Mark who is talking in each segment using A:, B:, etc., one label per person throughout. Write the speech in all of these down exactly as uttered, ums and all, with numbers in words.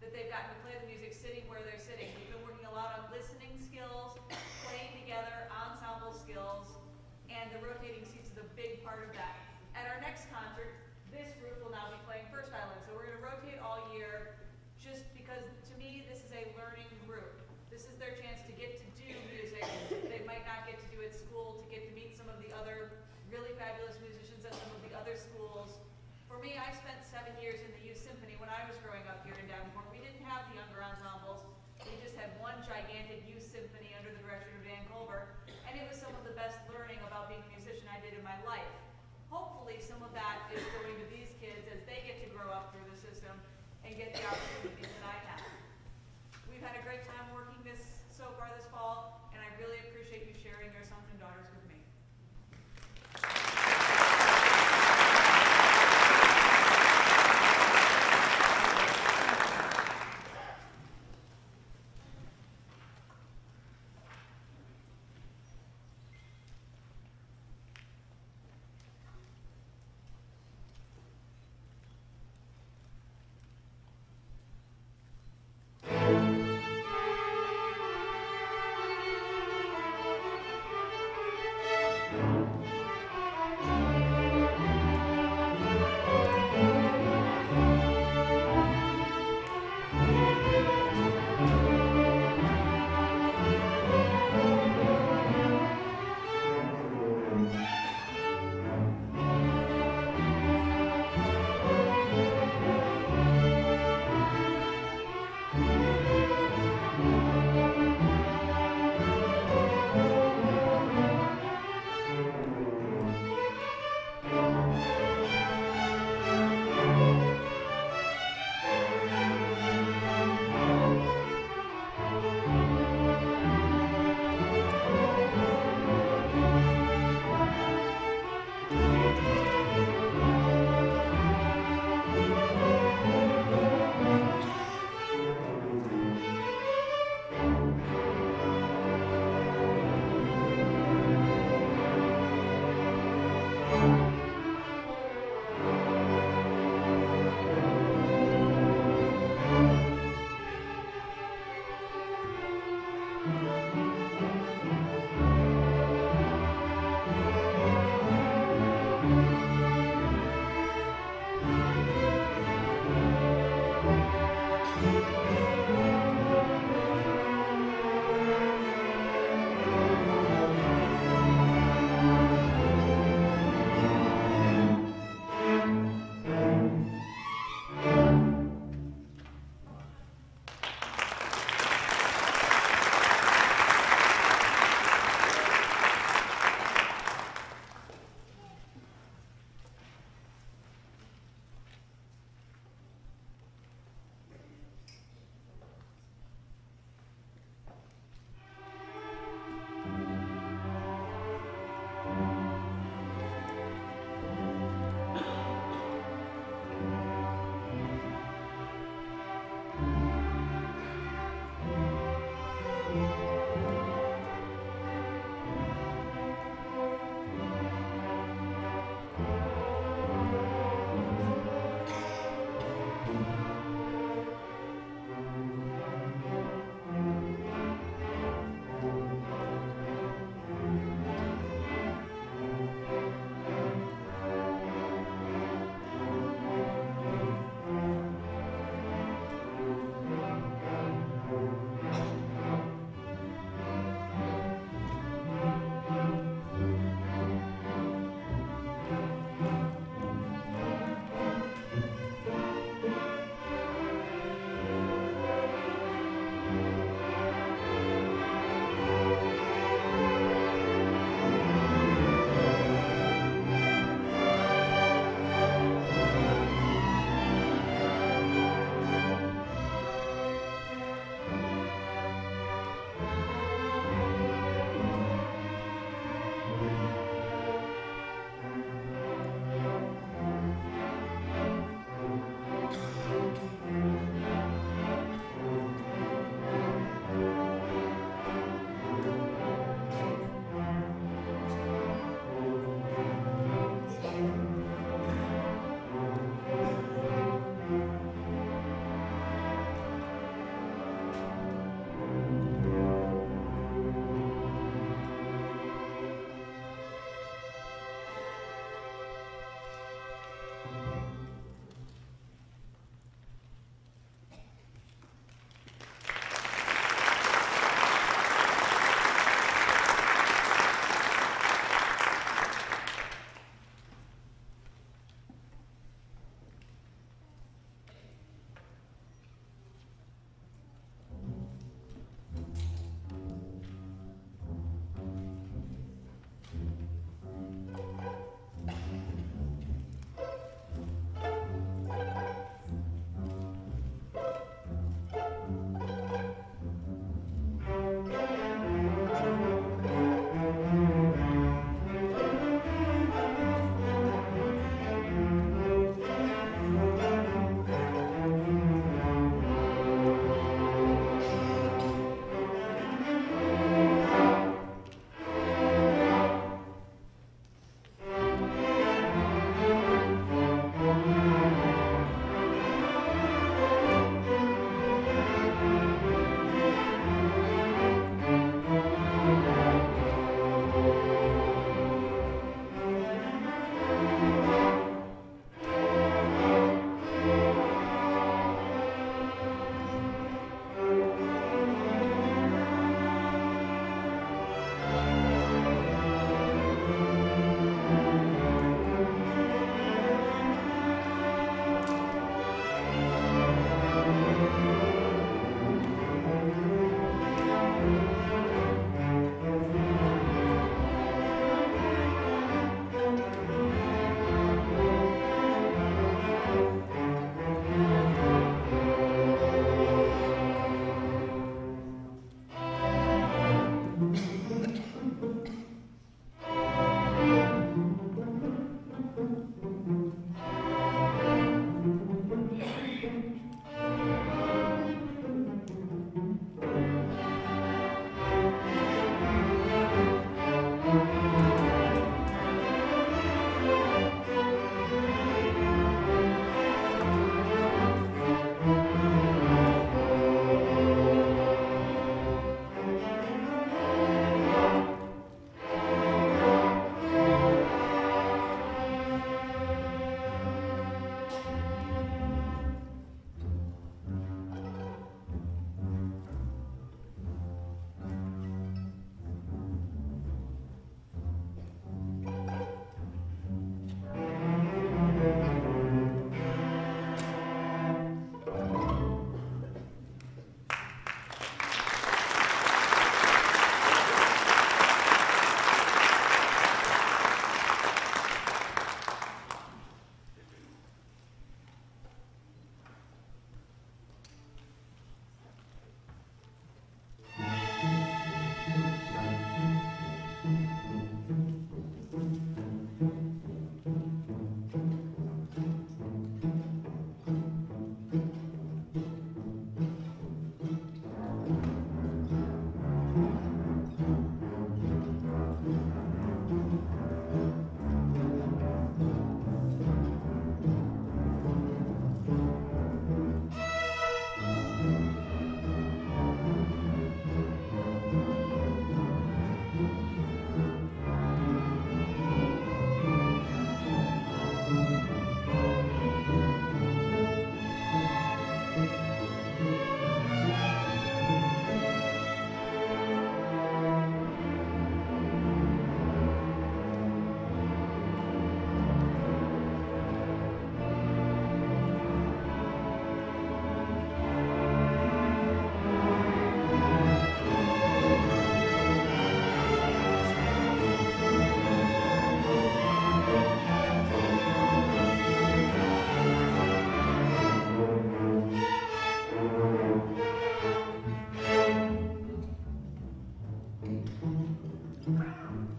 A: that they've gotten to play the music sitting where they're sitting. We've been working a lot on listening skills, playing together, ensemble skills, and the rotating seats is a big part of that. At our next concert, this group will now be playing first violin. So we're going to rotate all year just because, to me, this is a learning group. This is their chance to get to do music they might not get to do at school, to get to meet some of the other really fabulous musicians at some of the other schools. For me, I spent seven years in the youth symphony when I was growing up here in Davenport. We didn't have the younger ensembles. We just had one gigantic youth symphony under the direction of Dan Colbert, and it was some of the best learning about being a musician I did in my life. Hopefully some of that is going to these kids as they get to grow up through the system and get the opportunities that I have. We've had a great time working this so far this fall, and I really appreciate you sharing your sons and daughters with me.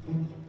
B: Thank you.